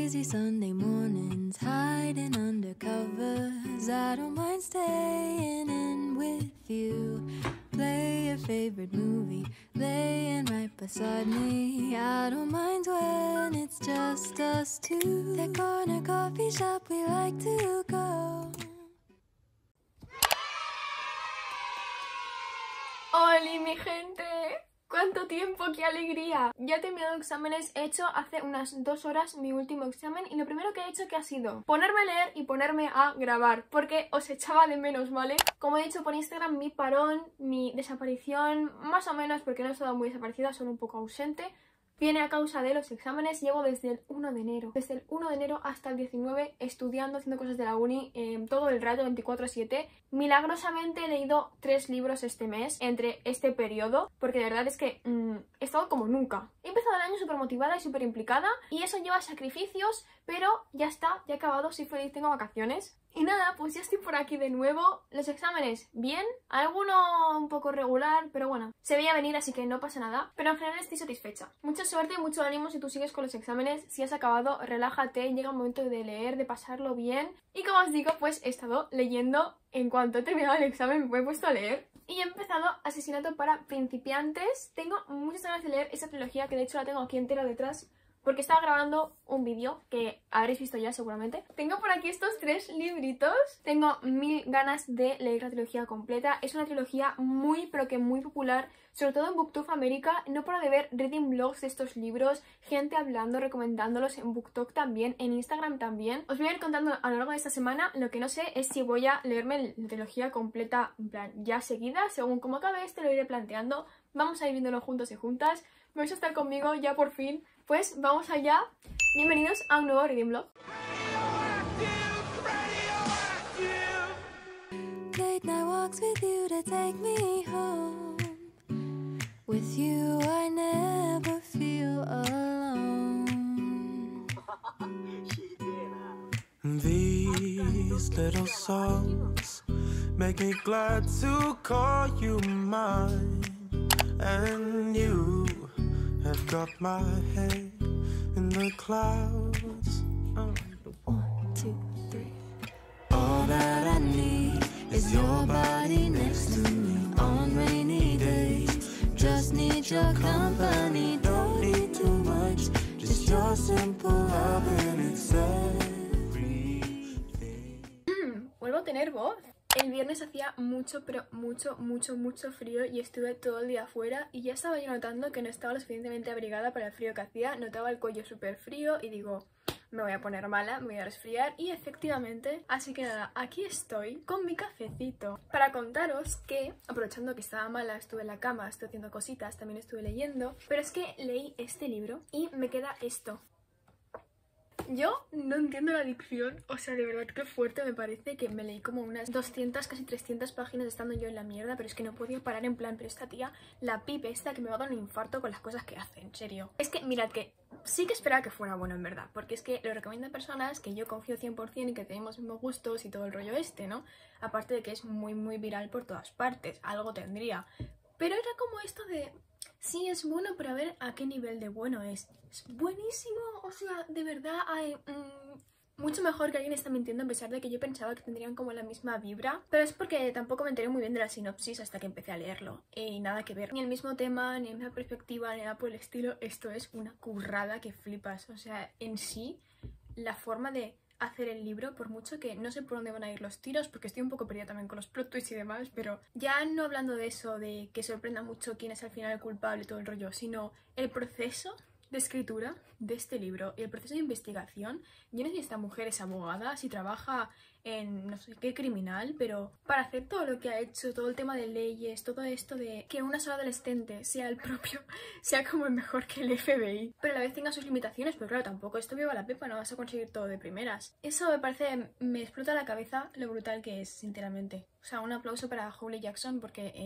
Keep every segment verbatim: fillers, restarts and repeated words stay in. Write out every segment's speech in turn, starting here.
Lazy Sunday mornings, hiding under covers. I don't mind staying in with you. Play your favorite movie, laying right beside me. I don't mind when it's just us two. That corner coffee shop we like to go. ¡Holi, mi gente! ¡Cuánto tiempo! ¡Qué alegría! Ya he terminado exámenes, he hecho hace unas dos horas mi último examen y lo primero que he hecho que ha sido ponerme a leer y ponerme a grabar, porque os echaba de menos, ¿vale? Como he dicho por Instagram, mi parón, mi desaparición, más o menos, porque no he estado muy desaparecida, solo un poco ausente, viene a causa de los exámenes. Llevo desde el uno de enero, desde el uno de enero hasta el diecinueve estudiando, haciendo cosas de la uni, eh, todo el rato, veinticuatro siete. Milagrosamente he leído tres libros este mes, entre este periodo, porque de verdad es que mmm, he estado como nunca. He empezado el año súper motivada y súper implicada, y eso lleva sacrificios, pero ya está, ya he acabado, soy feliz, tengo vacaciones. Y nada, pues ya estoy por aquí de nuevo. Los exámenes, bien, alguno un poco regular, pero bueno, se veía venir, así que no pasa nada. Pero en general estoy satisfecha. Mucha suerte y mucho ánimo si tú sigues con los exámenes. Si has acabado, relájate, llega un momento de leer, de pasarlo bien. Y como os digo, pues he estado leyendo. En cuanto he terminado el examen me he puesto a leer. Y he empezado Asesinato para principiantes. Tengo muchas ganas de leer esa trilogía, que de hecho la tengo aquí entera detrás, porque estaba grabando un vídeo que habréis visto ya seguramente. Tengo por aquí estos tres libritos. Tengo mil ganas de leer la trilogía completa. Es una trilogía muy, pero que muy popular, sobre todo en BookTube América. No paro de ver reading blogs de estos libros, gente hablando, recomendándolos en BookTok también, en Instagram también. Os voy a ir contando a lo largo de esta semana. Lo que no sé es si voy a leerme la trilogía completa, en plan, ya seguida. Según como acabe este lo iré planteando. Vamos a ir viéndolo juntos y juntas. Vais a estar conmigo ya por fin. Pues vamos allá. Bienvenidos a un nuevo reading blog. Late night walks with you to take me home. With you I never feel alone. These little songs make me glad to call you mine. And you have got my head in the clouds. Oh. One, two, three. All that I need is your body next to me on rainy days. Just need your company, don't need too much. Just your simple love and it's everything. Vuelvo a tener voz. El viernes hacía mucho, pero mucho, mucho, mucho frío y estuve todo el día afuera y ya estaba yo notando que no estaba lo suficientemente abrigada para el frío que hacía. Notaba el cuello súper frío y digo, me voy a poner mala, me voy a resfriar, y efectivamente, así que nada, aquí estoy con mi cafecito para contaros que, aprovechando que estaba mala, estuve en la cama, estuve haciendo cositas, también estuve leyendo, pero es que leí este libro y me queda esto. Yo no entiendo la dicción, o sea, de verdad que fuerte me parece, que me leí como unas doscientas, casi trescientas páginas estando yo en la mierda, pero es que no podía parar, en plan, pero esta tía, la pipe esta, que me va a dar un infarto con las cosas que hace, en serio. Es que, mirad, que sí que esperaba que fuera bueno, en verdad, porque es que lo recomiendo a personas que yo confío cien por cien y que tenemos mismos gustos y todo el rollo este, ¿no? Aparte de que es muy, muy viral por todas partes, algo tendría. Pero era como esto de... Sí, es bueno, pero a ver a qué nivel de bueno es. Es buenísimo, o sea, de verdad hay... Mmm, mucho mejor que alguien está mintiendo, a pesar de que yo pensaba que tendrían como la misma vibra. Pero es porque tampoco me enteré muy bien de la sinopsis hasta que empecé a leerlo. Y nada que ver. Ni el mismo tema, ni la misma perspectiva, ni nada por el estilo. Esto es una currada que flipas. O sea, en sí, la forma de hacer el libro, por mucho que no sé por dónde van a ir los tiros, porque estoy un poco perdida también con los plot twists y demás, pero ya no hablando de eso, de que sorprenda mucho quién es al final el culpable y todo el rollo, sino el proceso de escritura de este libro y el proceso de investigación. Yo no sé si esta mujer es abogada, si trabaja en no sé qué criminal, pero para hacer todo lo que ha hecho, todo el tema de leyes, todo esto de que una sola adolescente sea el propio, sea como el mejor que el F B I, pero a la vez tenga sus limitaciones, pero claro, tampoco esto viva la pepa, no vas a conseguir todo de primeras. Eso me parece, me explota la cabeza lo brutal que es, sinceramente. O sea, un aplauso para Holly Jackson, porque eh,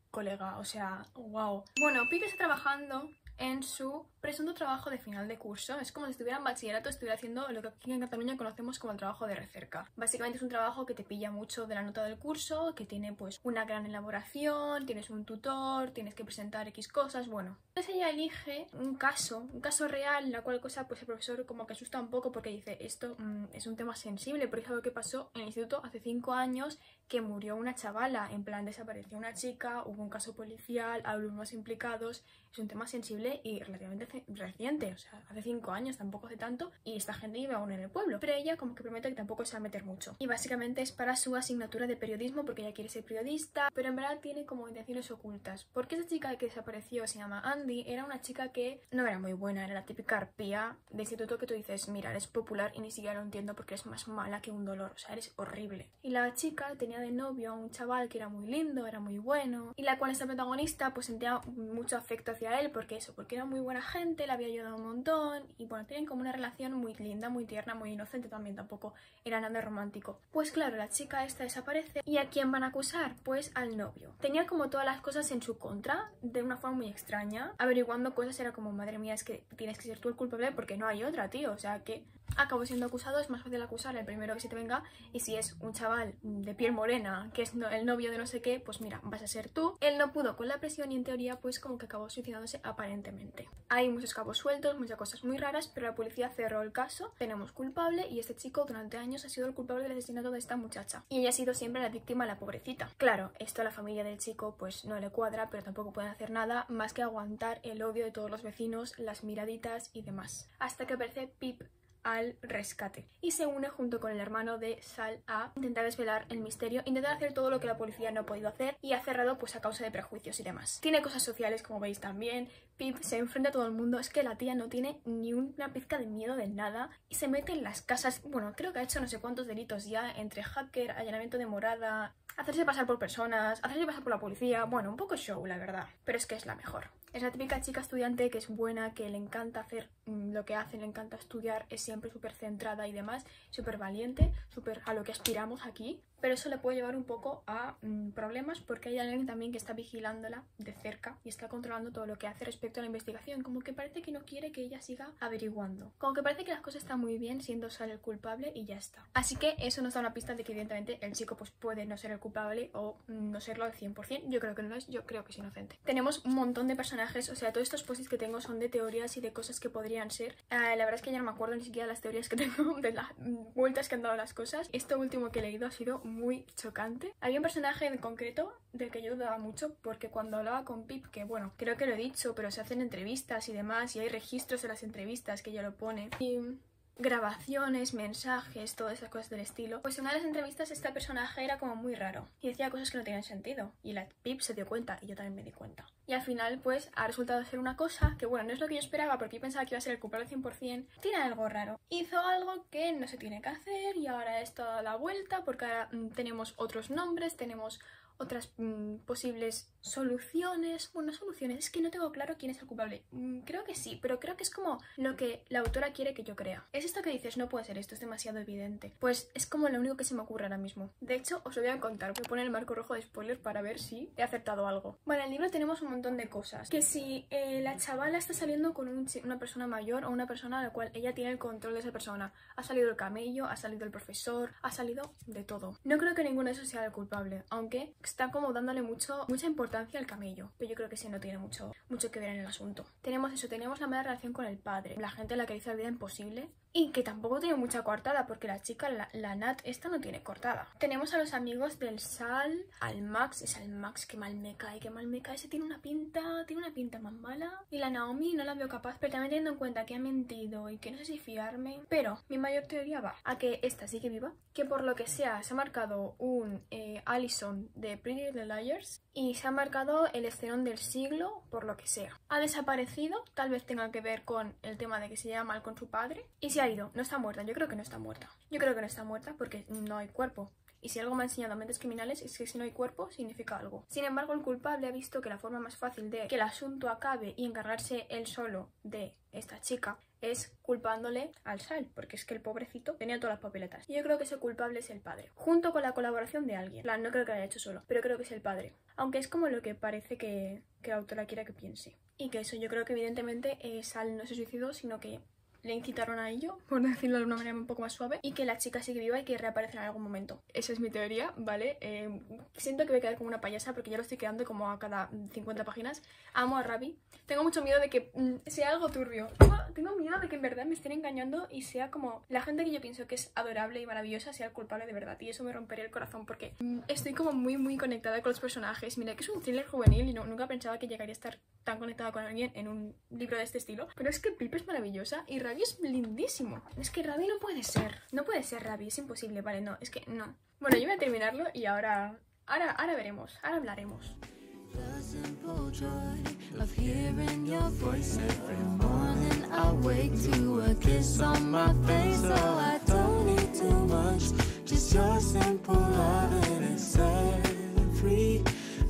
colega, o sea, wow. Bueno, Pip está trabajando en su presunto trabajo de final de curso. Es como si estuviera en bachillerato, estuviera haciendo lo que aquí en Cataluña conocemos como el trabajo de recerca. Básicamente es un trabajo que te pilla mucho de la nota del curso, que tiene pues una gran elaboración, tienes un tutor, tienes que presentar X cosas, bueno. Entonces ella elige un caso, un caso real, en la cual cosa pues el profesor como que asusta un poco porque dice esto mmm, es un tema sensible, porque es algo que pasó en el instituto hace cinco años, que murió una chavala, en plan desapareció una chica, hubo un caso policial, alumnos implicados, es un tema sensible y relativamente reciente, o sea, hace cinco años, tampoco hace tanto, y esta gente vive aún en el pueblo, pero ella como que promete que tampoco se va a meter mucho. Y básicamente es para su asignatura de periodismo, porque ella quiere ser periodista, pero en verdad tiene como intenciones ocultas, porque esa chica que desapareció se llama Andy, era una chica que no era muy buena, era la típica arpía de instituto que tú dices, mira, eres popular y ni siquiera lo entiendo porque eres más mala que un dolor, o sea, eres horrible. Y la chica tenía de novio a un chaval que era muy lindo, era muy bueno, y la cual esta protagonista pues sentía mucho afecto hacia él, porque eso, porque era muy buena gente, le había ayudado un montón, y bueno, tienen como una relación muy linda, muy tierna, muy inocente también, tampoco era nada romántico. Pues claro, la chica esta desaparece, ¿y a quién van a acusar? Pues al novio. Tenía como todas las cosas en su contra, de una forma muy extraña, averiguando cosas, era como, madre mía, es que tienes que ser tú el culpable porque no hay otra, tío, o sea que acabó siendo acusado, es más fácil acusar al primero que se te venga, y si es un chaval de piel morena, que es el novio de no sé qué, pues mira, vas a ser tú. Él no pudo con la presión y en teoría pues como que acabó suicidándose aparentemente. Hay muchos cabos sueltos, muchas cosas muy raras, pero la policía cerró el caso, tenemos culpable y este chico durante años ha sido el culpable del asesinato de esta muchacha. Y ella ha sido siempre la víctima, la pobrecita. Claro, esto a la familia del chico pues no le cuadra, pero tampoco pueden hacer nada más que aguantar el odio de todos los vecinos, las miraditas y demás. Hasta que aparece Pip al rescate y se une junto con el hermano de Sal a intentar desvelar el misterio, intentar hacer todo lo que la policía no ha podido hacer y ha cerrado pues a causa de prejuicios y demás. Tiene cosas sociales, como veis también. Pip se enfrenta a todo el mundo, es que la tía no tiene ni una pizca de miedo de nada y se mete en las casas. Bueno, creo que ha hecho no sé cuántos delitos ya, entre hacker, allanamiento de morada, hacerse pasar por personas, hacerse pasar por la policía. Bueno, un poco show, la verdad, pero es que es la mejor. Es la típica chica estudiante que es buena, que le encanta hacer mmm, lo que hace, le encanta estudiar, es siempre súper centrada y demás, súper valiente, súper a lo que aspiramos aquí. Pero eso le puede llevar un poco a mmm, problemas, porque hay alguien también que está vigilándola de cerca y está controlando todo lo que hace respecto a la investigación. Como que parece que no quiere que ella siga averiguando. Como que parece que las cosas están muy bien siendo Sal el culpable y ya está. Así que eso nos da una pista de que evidentemente el chico pues puede no ser el culpable o no serlo al cien por cien. Yo creo que no lo es, yo creo que es inocente. Tenemos un montón de personajes, o sea, todos estos posts que tengo son de teorías y de cosas que podrían ser. Uh, la verdad es que ya no me acuerdo ni siquiera de las teorías que tengo, de las vueltas que han dado las cosas. Esto último que he leído ha sido muy chocante. Había un personaje en concreto del que yo dudaba mucho, porque cuando hablaba con Pip, que bueno, creo que lo he dicho, pero se hacen entrevistas y demás, y hay registros de las entrevistas que ella lo pone, y grabaciones, mensajes, todas esas cosas del estilo, pues en una de las entrevistas este personaje era como muy raro y decía cosas que no tenían sentido, y la Pip se dio cuenta y yo también me di cuenta. Y al final pues ha resultado ser una cosa que bueno, no es lo que yo esperaba, porque yo pensaba que iba a ser el culpable al cien por cien. Tiene algo raro, hizo algo que no se tiene que hacer y ahora esto da la vuelta, porque ahora mmm, tenemos otros nombres, tenemos otras mmm, posibles soluciones. Bueno, soluciones, es que no tengo claro quién es el culpable. Mm, creo que sí, pero creo que es como lo que la autora quiere que yo crea. Es esto que dices, no puede ser esto, es demasiado evidente. Pues es como lo único que se me ocurre ahora mismo. De hecho, os lo voy a contar, voy a poner el marco rojo de spoiler para ver si he acertado algo. Bueno, en el libro tenemos un montón de cosas. Que si eh, la chavala está saliendo con un una persona mayor o una persona a la cual ella tiene el control de esa persona. Ha salido el camello, ha salido el profesor, ha salido de todo. No creo que ninguno de esos sea el culpable, aunque está como dándole mucho, mucha importancia al camello, pero yo creo que sí no tiene mucho, mucho que ver en el asunto. Tenemos eso, tenemos la mala relación con el padre, la gente a la que hizo la vida imposible y que tampoco tiene mucha coartada, porque la chica, la, la Nat, esta no tiene cortada. Tenemos a los amigos del Sal, al Max, es al Max que mal me cae, que mal me cae, ese tiene una pinta, tiene una pinta más mala. Y la Naomi no la veo capaz, pero también teniendo en cuenta que ha mentido y que no sé si fiarme. Pero mi mayor teoría va a que esta sigue viva, que por lo que sea se ha marcado un eh, Allison de Pretty Little Liars y se ha marcado el escenón del siglo, por lo que sea. Ha desaparecido, tal vez tenga que ver con el tema de que se lleva mal con su padre, y se ha ido. No está muerta, yo creo que no está muerta. Yo creo que no está muerta porque no hay cuerpo. Y si algo me ha enseñado Mentes Criminales es que si no hay cuerpo significa algo. Sin embargo, el culpable ha visto que la forma más fácil de que el asunto acabe y encargarse él solo de esta chica es culpándole al Sal, porque es que el pobrecito tenía todas las papeletas. Y yo creo que ese culpable es el padre, junto con la colaboración de alguien. Plan, no creo que lo haya hecho solo, pero creo que es el padre. Aunque es como lo que parece que, que la autora quiera que piense. Y que eso, yo creo que evidentemente eh, Sal no se suicidó, sino que le incitaron a ello, por decirlo de una manera un poco más suave, y que la chica sigue viva y que reaparece en algún momento. Esa es mi teoría, ¿vale? Eh, siento que voy a quedar como una payasa porque ya lo estoy quedando como a cada cincuenta páginas. Amo a Ravi. Tengo mucho miedo de que mm, sea algo turbio. Tengo, tengo miedo de que en verdad me estén engañando y sea como la gente que yo pienso que es adorable y maravillosa sea el culpable de verdad. Y eso me rompería el corazón porque mm, estoy como muy muy conectada con los personajes. Mira que es un thriller juvenil y no, nunca pensaba que llegaría a estar tan conectada con alguien en un libro de este estilo. Pero es que Pip es maravillosa y Ravi es lindísimo. Es que Ravi no puede ser. No puede ser Ravi, es imposible. Vale, no, es que no. Bueno, yo voy a terminarlo y ahora, ahora, ahora veremos, ahora hablaremos. The simple joy of hearing your voice every morning. I wake to a kiss on my face, so I don't need too much. Just your simple love and it's everything.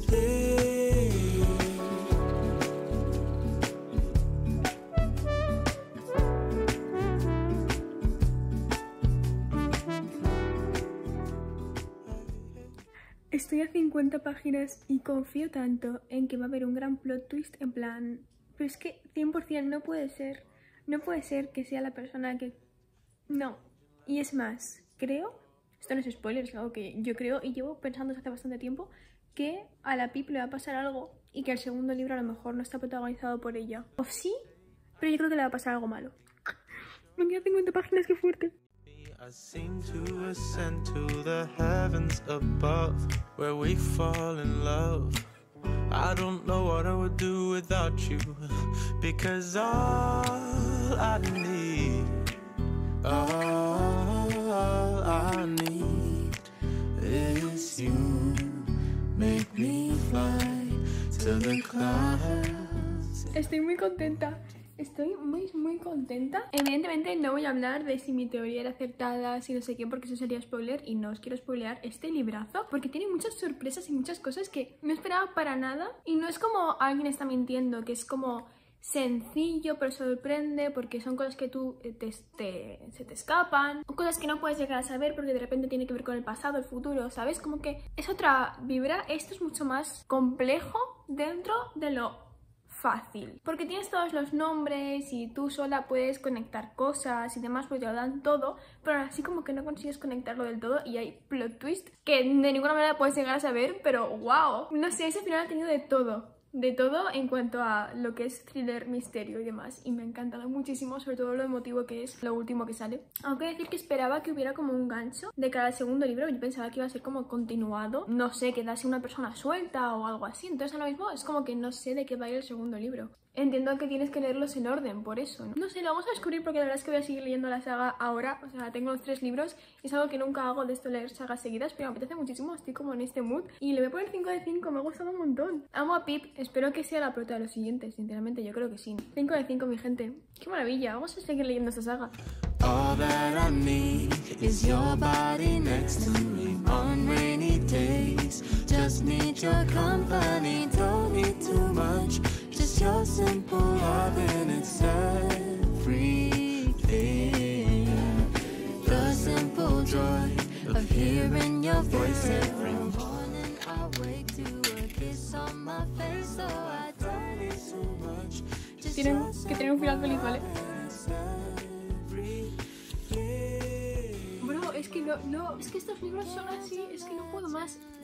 Estoy a cincuenta páginas y confío tanto en que va a haber un gran plot twist en plan... Pero es que cien por cien no puede ser. No puede ser que sea la persona que... No. Y es más, creo... Esto no es spoiler, es algo que yo creo y llevo pensando desde hace bastante tiempo que a la Pip le va a pasar algo y que el segundo libro a lo mejor no está protagonizado por ella. O sí, pero yo creo que le va a pasar algo malo. Me quedan cincuenta páginas, qué fuerte. I seem to ascend to the heavens above, where we fall in love. I don't know what I would do without you, because all I need, all I need is you. Make me fly to the clouds. Estoy muy contenta. Estoy muy, muy contenta. Evidentemente no voy a hablar de si mi teoría era acertada, si no sé qué, porque eso sería spoiler y no os quiero spoilear este librazo porque tiene muchas sorpresas y muchas cosas que no esperaba para nada. Y no es como alguien está mintiendo, que es como sencillo pero sorprende porque son cosas que tú te, te, se te escapan, o cosas que no puedes llegar a saber porque de repente tiene que ver con el pasado, el futuro, ¿sabes? Como que es otra vibra. Esto es mucho más complejo dentro de lo fácil, porque tienes todos los nombres y tú sola puedes conectar cosas y demás, pues te lo dan todo, pero así como que no consigues conectarlo del todo y hay plot twist que de ninguna manera puedes llegar a saber, pero wow, no sé, ese final ha tenido de todo. De todo en cuanto a lo que es thriller, misterio y demás. Y me ha encantado muchísimo, sobre todo lo emotivo que es lo último que sale. Aunque decir que esperaba que hubiera como un gancho de cada segundo libro. Yo pensaba que iba a ser como continuado. No sé, quedase una persona suelta o algo así. Entonces ahora mismo es como que no sé de qué va a ir el segundo libro. Entiendo que tienes que leerlos en orden, por eso, ¿no? No sé, lo vamos a descubrir porque la verdad es que voy a seguir leyendo la saga ahora. O sea, tengo los tres libros y es algo que nunca hago de esto, leer sagas seguidas, pero me apetece muchísimo, estoy como en este mood. Y le voy a poner cinco de cinco, me ha gustado un montón. Amo a Pip, espero que sea la prota de los siguientes, sinceramente, yo creo que sí. cinco de cinco, mi gente. ¡Qué maravilla! Vamos a seguir leyendo esta saga. All that I need is your body next to me on rainy days. Just need your company, don't need too much. Just your simple love and it's everything. The simple joy of hearing your voice every morning. I wake to a kiss on my face, so I don't need too much. Just Tienen que tener un final feliz, ¿vale? Bro, es que no, no, es que estos libros son así, es que no puedo más.